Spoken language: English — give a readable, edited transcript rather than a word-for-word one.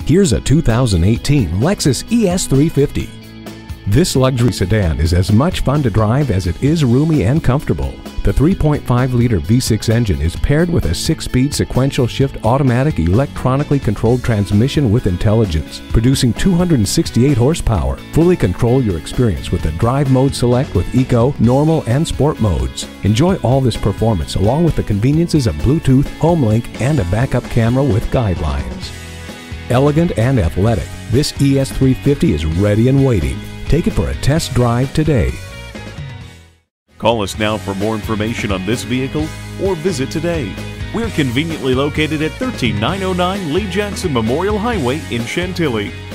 Here's a 2018 Lexus ES350. This luxury sedan is as much fun to drive as it is roomy and comfortable. The 3.5-liter V6 engine is paired with a 6-speed sequential shift automatic electronically controlled transmission with intelligence, producing 268 horsepower. Fully control your experience with the Drive Mode Select with Eco, Normal, and Sport modes. Enjoy all this performance along with the conveniences of Bluetooth, HomeLink, and a backup camera with guidelines. Elegant and athletic, this ES350 is ready and waiting. Take it for a test drive today. Call us now for more information on this vehicle or visit today. We're conveniently located at 13909 Lee Jackson Memorial Highway in Chantilly.